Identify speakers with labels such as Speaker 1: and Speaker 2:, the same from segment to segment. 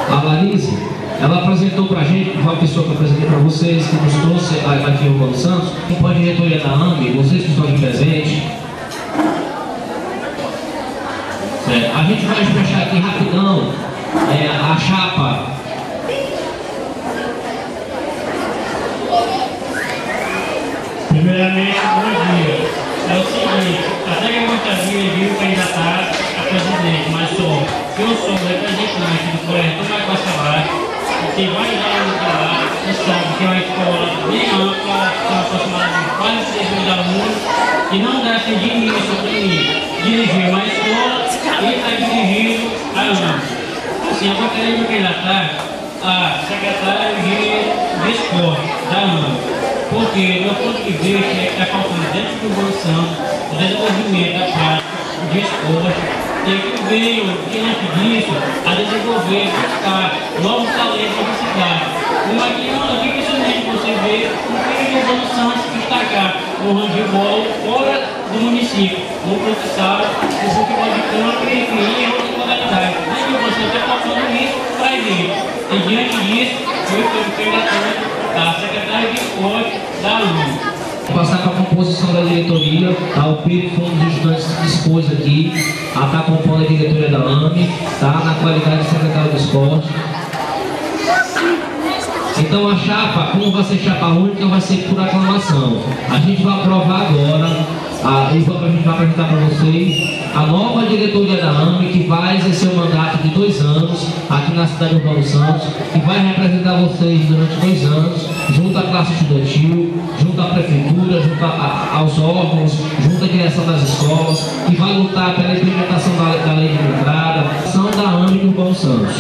Speaker 1: A Larissa, ela apresentou pra gente, uma pessoa que eu apresentei pra vocês, que nos trouxe aqui o Paulo Santos, a diretoria da AME, vocês que estão aqui presentes. A gente vai fechar aqui rapidão a chapa.
Speaker 2: Primeiramente, bom dia. É o seguinte, até que muitas vezes viu candidatar a presidente, mas eu sou o representante do colégio Tomás Bacelar, e tem vários alunos lá, que sabem que é uma escola bem ampla, são aproximadamente quase 6 mil alunos, que não gastam dinheiro sobre dirigir uma escola e está dirigindo a alunos. Assim, eu gostaria de candidatar a secretária de esporte da AME. Porque, do ponto de vista, está faltando dentro do Bolsão o desenvolvimento da prática de esporte, e que veio, diante disso, a desenvolver, buscar novos talentos para a cidade. Como aqui dificilmente você vê um filho do Bolsão se destacar no handebol fora do município, no futsal, no futebol de campo e em outras modalidades. Mas o Bolsão está faltando isso para ele. E diante disso, eu estou candidatando a secretária de esporte da AME.
Speaker 1: Vou passar para a composição da diretoria, tá? O Pedro foi um dos estudantes que dispôs aqui a estar compondo a diretoria da AME, tá? Na qualidade de secretário de esporte. Então a chapa, como vai ser chapa única, vai ser por aclamação. A gente vai aprovar agora, a gente vai apresentar para vocês a nova diretoria da AME, que vai exercer o mandato de 2 anos aqui na cidade de Paulo Santos, que vai representar vocês durante 2 anos, junto à classe estudantil, junto à prefeitura, junto aos órgãos, junto à direção das escolas, que vai lutar pela implementação da lei de entrada, ação da AME do Paulo Santos.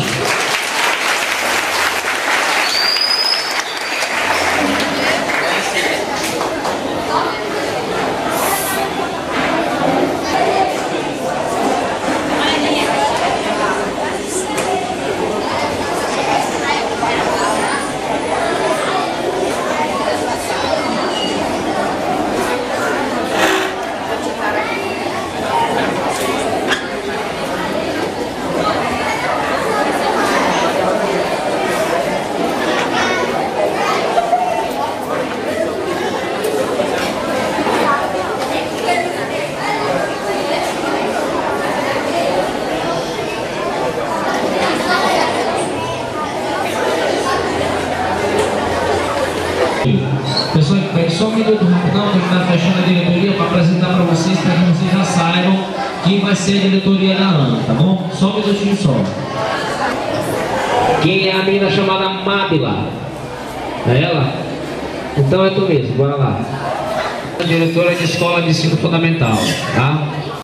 Speaker 1: Pessoal, pede só um minuto rapidão, que a gente está fechando a diretoria para apresentar para vocês que vocês já saibam quem vai ser a diretoria da AME, tá bom? Só um minutinho só. Quem é a menina chamada Mábila? É ela? Então é tu mesmo, bora lá. A diretora de escola de ensino fundamental, tá?